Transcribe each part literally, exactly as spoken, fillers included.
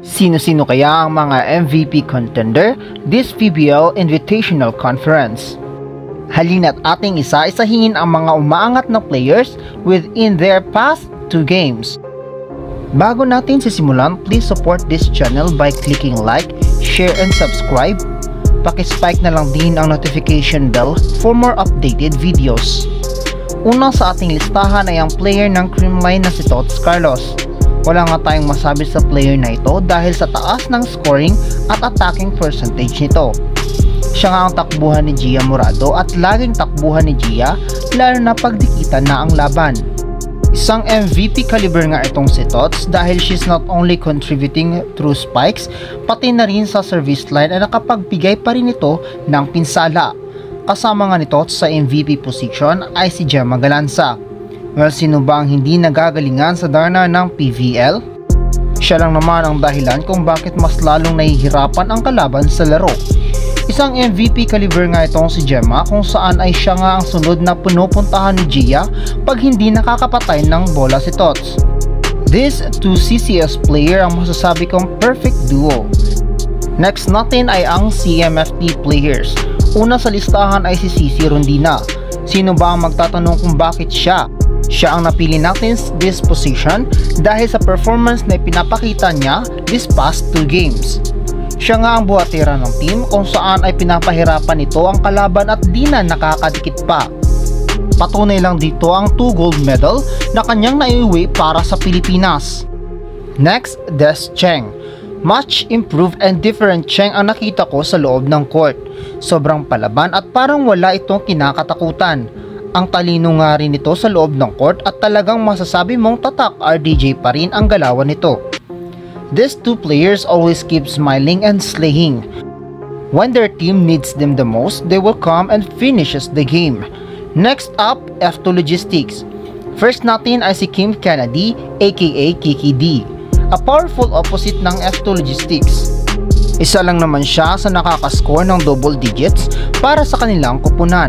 Sino-sino kaya ang mga M V P contender this P B L Invitational Conference? Halina't ating isa-isahin ang mga umaangat na players within their past two games. Bago natin sisimulan, please support this channel by clicking like, share, and subscribe. Paki-spike na lang din ang notification bell for more updated videos. Una sa ating listahan ay ang player ng Creamline na si Tots Carlos. Wala nga tayong masabi sa player na ito dahil sa taas ng scoring at attacking percentage nito. Siya nga ang takbuhan ni Gia Morado at laging takbuhan ni Gia lalo na pagdikitan na ang laban. Isang M V P caliber nga itong si Tots dahil she's not only contributing through spikes pati na rin sa service line ay nakapagbigay pa rin ito ng pinsala. Kasama nga ni Tots sa M V P position ay si Gemma Galanza. Well, sino ba ang hindi nagagalingan sa Darna ng P V L? Siya lang naman ang dahilan kung bakit mas lalong nahihirapan ang kalaban sa laro. Isang M V P caliber nga itong si Gemma kung saan ay siya nga ang sunod na pinupuntahan ni Gia pag hindi nakakapatay ng bola si Tots. This two C C S player ang masasabi kong perfect duo. Next natin ay ang C M F T players. Una sa listahan ay si Cici Rondina. Sino ba ang magtatanong kung bakit siya? Siya ang napili natin this position dahil sa performance na ipinapakita niya this past two games. Siya nga ang buhatira ng team kung saan ay pinapahirapan nito ang kalaban at di na nakakadikit pa. Patunay lang dito ang two gold medal na kanyang naiuwi para sa Pilipinas. Next, Des Cheng. Much improved and different Cheng ang nakita ko sa loob ng court. Sobrang palaban at parang wala itong kinakatakutan. Ang talino nga rin ito sa loob ng court at talagang masasabi mong tatak R D J pa rin ang galawan nito. These two players always keep smiling and slaying. When their team needs them the most, they will come and finishes the game. Next up, F two Logistics. First natin ay si Kim Kennedy aka Kiki D. A powerful opposite ng F two Logistics. Isa lang naman siya sa nakakascore ng double digits para sa kanilang kupunan.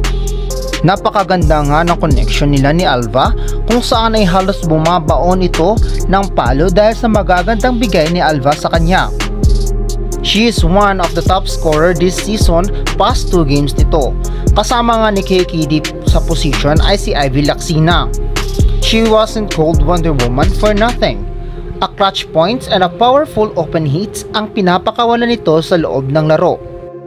Napakaganda nga ng connection nila ni Alva kung saan ay halos bumabaon ito ng palo dahil sa magagandang bigay ni Alva sa kanya. She is one of the top scorer this season past two games nito. Kasama nga ni K K D sa position ay si Ivy Laxina. She wasn't called Wonder Woman for nothing. A clutch points and a powerful open hits ang pinapakawalan nito sa loob ng laro.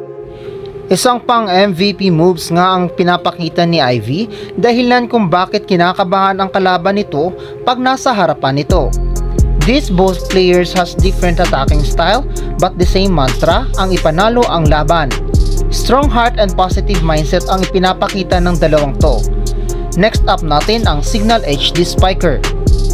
Isang pang M V P moves nga ang pinapakita ni Ivy dahilan kung bakit kinakabahan ang kalaban nito pag nasa harapan nito. These both players has different attacking style but the same mantra ang ipanalo ang laban. Strong heart and positive mindset ang ipinapakita ng dalawang to. Next up natin ang Signal H D Spiker.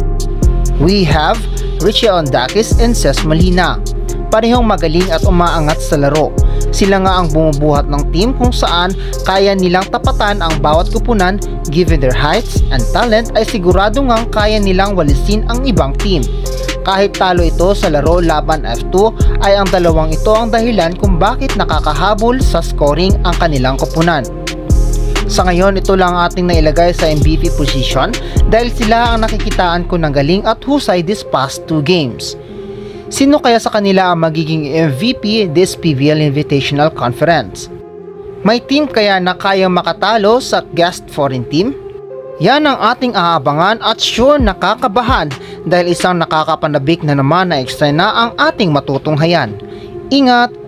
We have Richie Ondakis and Ces Molina. Parehong magaling at umaangat sa laro. Sila nga ang bumubuhat ng team kung saan kaya nilang tapatan ang bawat kupunan. Given their heights and talent ay sigurado ngang kaya nilang walisin ang ibang team. Kahit talo ito sa laro laban F two ay ang dalawang ito ang dahilan kung bakit nakakahabol sa scoring ang kanilang kupunan. Sa ngayon ito lang ating nailagay sa M V P position dahil sila ang nakikitaan ko ng galing at husay this past two games. Sino kaya sa kanila ang magiging M V P this P B L Invitational Conference? May team kaya na kayang makatalo sa guest foreign team? Yan ang ating aabangan at sure nakakabahan dahil isang nakakapanabik na naman na eksena ang ating matutunghayan. Ingat!